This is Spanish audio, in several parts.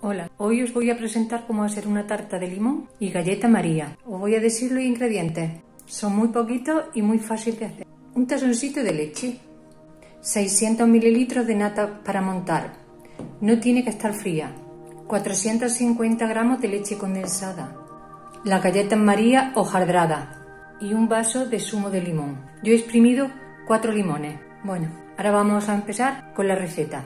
Hola, hoy os voy a presentar cómo hacer una tarta de limón y galleta María. Os voy a decir los ingredientes. Son muy poquitos y muy fácil de hacer. Un tazoncito de leche, 600 mililitros de nata para montar. No tiene que estar fría. 450 gramos de leche condensada. Las galletas María hojaldradas y un vaso de zumo de limón. Yo he exprimido 4 limones. Bueno, ahora vamos a empezar con la receta.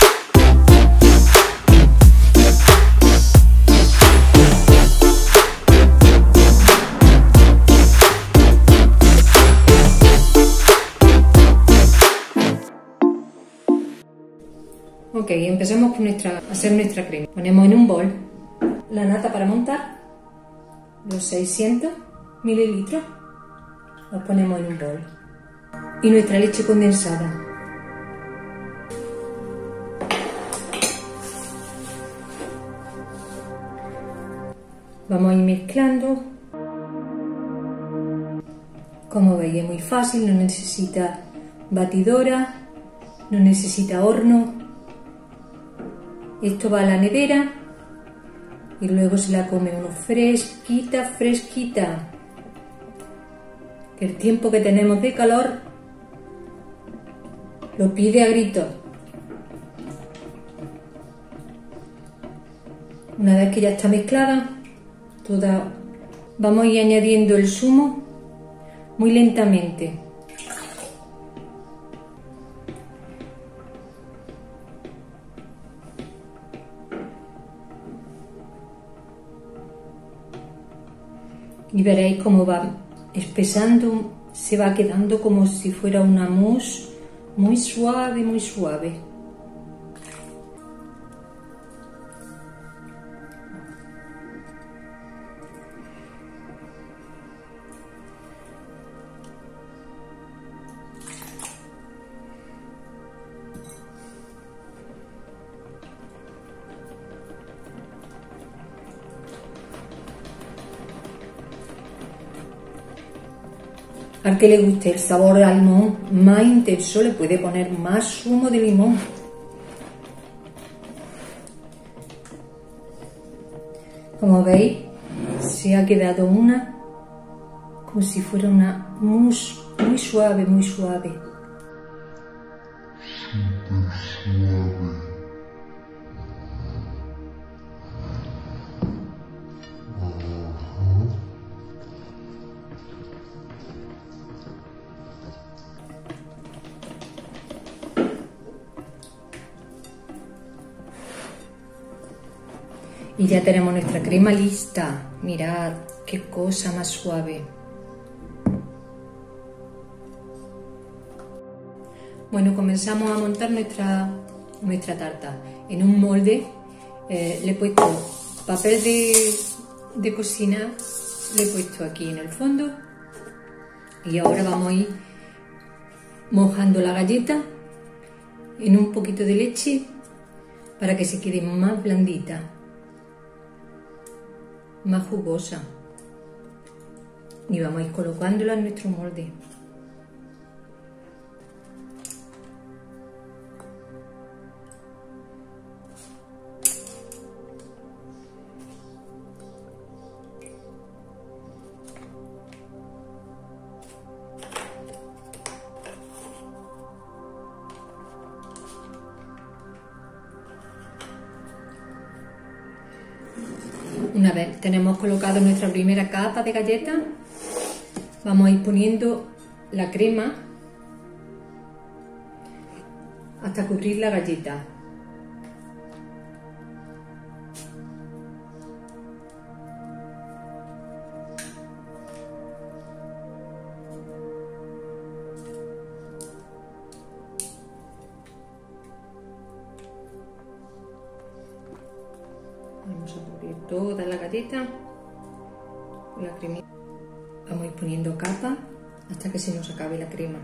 Ok, empezamos con hacer nuestra crema. Ponemos en un bol la nata para montar, los 600 mililitros, los ponemos en un bol. Y nuestra leche condensada. Vamos a ir mezclando. Como veis es muy fácil, no necesita batidora, no necesita horno. Esto va a la nevera y luego se la come uno fresquita, fresquita. El tiempo que tenemos de calor lo pide a gritos. Una vez que ya está mezclada, vamos a ir añadiendo el zumo muy lentamente. Y veréis cómo va espesando, se va quedando como si fuera una mousse muy suave, muy suave. Al que le guste el sabor al limón más intenso le puede poner más zumo de limón. Como veis, se ha quedado como si fuera una mousse muy suave, muy suave. Súper suave. Y ya tenemos nuestra crema lista. Mirad qué cosa más suave. Bueno, comenzamos a montar nuestra tarta. En un molde le he puesto papel de cocina, le he puesto aquí en el fondo. Y ahora vamos a ir mojando la galleta en un poquito de leche para que se quede más blandita, más jugosa, y vamos a ir colocándola en nuestro molde. Una vez tenemos colocado nuestra primera capa de galleta, vamos a ir poniendo la crema hasta cubrir la galleta. Vamos a cubrir toda la galleta con la cremita. Vamos a ir poniendo capa hasta que se nos acabe la crema.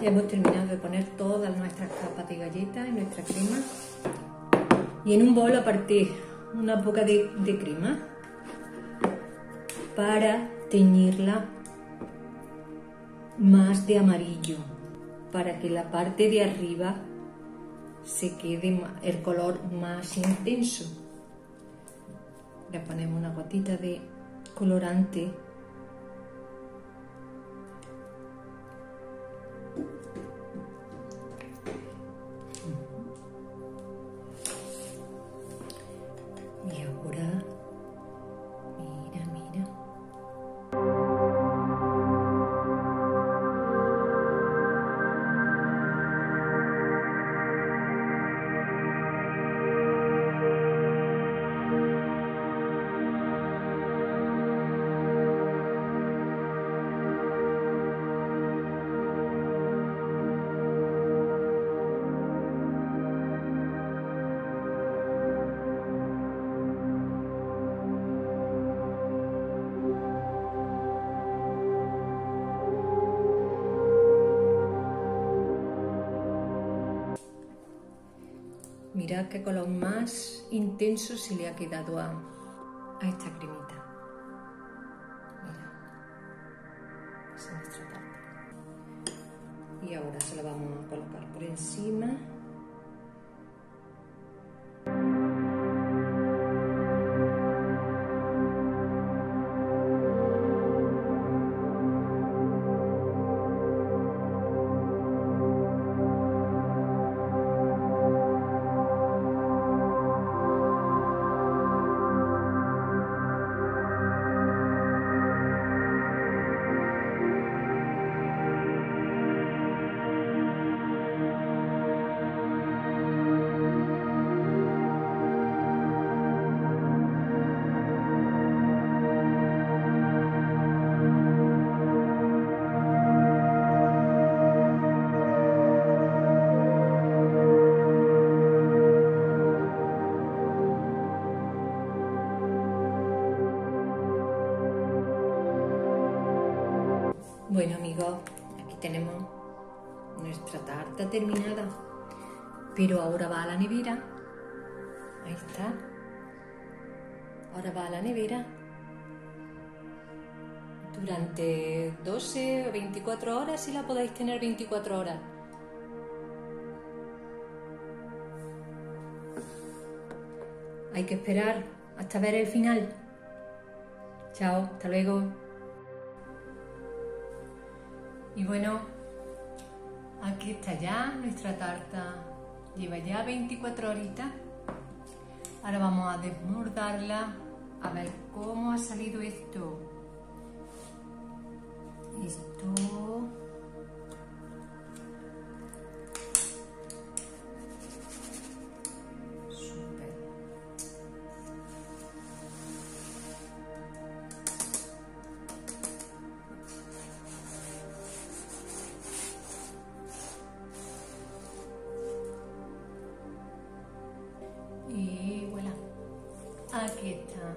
Ya hemos terminado de poner todas nuestras capas de galletas y nuestra crema. Y en un bol aparté una poca de crema para teñirla más de amarillo, para que la parte de arriba se quede el color más intenso. Le ponemos una gotita de colorante. Y ahora, mira, mira. Mirad qué color más intenso se le ha quedado a esta cremita. Mira, esa es nuestra tarta. Y ahora se la vamos a colocar por encima. Bueno amigos, aquí tenemos nuestra tarta terminada, pero ahora va a la nevera. Ahí está. Ahora va a la nevera durante 12 o 24 horas, si la podéis tener 24 horas. Hay que esperar hasta ver el final. Chao, hasta luego. Y bueno, aquí está ya nuestra tarta. Lleva ya 24 horitas. Ahora vamos a desmordarla a ver cómo ha salido esto. Súper. Y voilà, aquí está.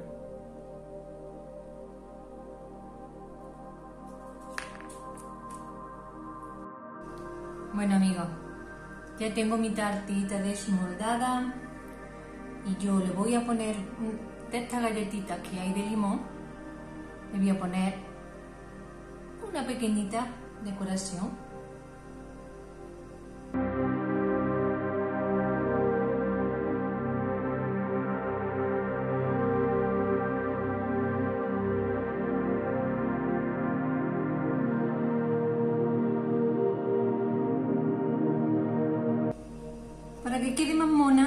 Bueno amigos, ya tengo mi tartita desmoldada y yo le voy a poner de estas galletitas que hay de limón, le voy a poner una pequeñita decoración. Para que quede más mona,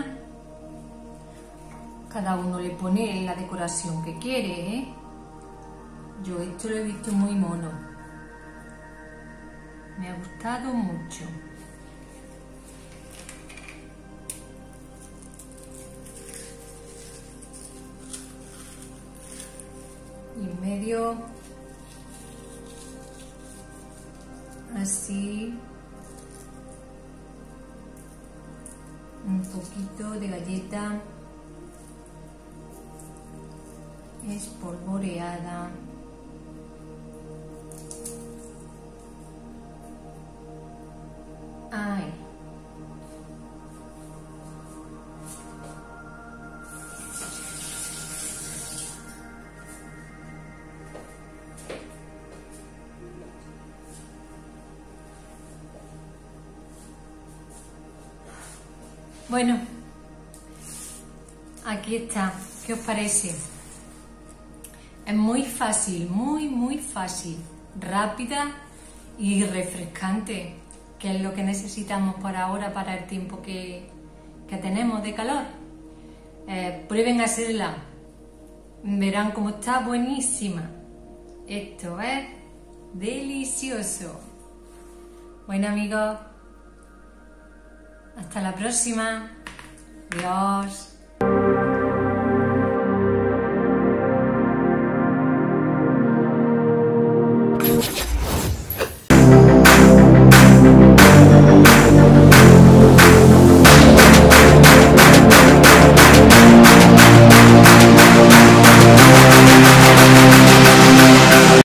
cada uno le pone la decoración que quiere, ¿eh? Yo esto lo he visto muy mono. Me ha gustado mucho. Y en medio, así, un poquito de galleta espolvoreada. Bueno, aquí está. ¿Qué os parece? Es muy fácil, muy fácil, rápida y refrescante, que es lo que necesitamos por ahora para el tiempo que tenemos de calor. Prueben a hacerla, verán cómo está buenísima. Esto es delicioso. Bueno amigos, hasta la próxima. Adiós.